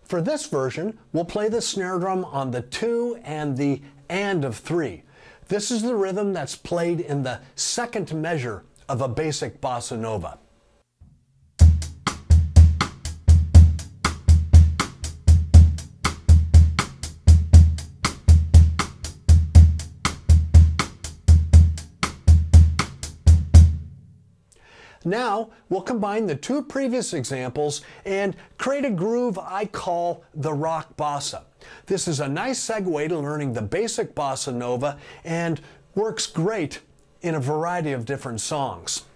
For this version, we'll play the snare drum on the 2 and the and of 3. This is the rhythm that's played in the second measure of a basic bossa nova. Now, we'll combine the two previous examples and create a groove I call the rock bossa. This is a nice segue to learning the basic bossa nova and works great in a variety of different songs.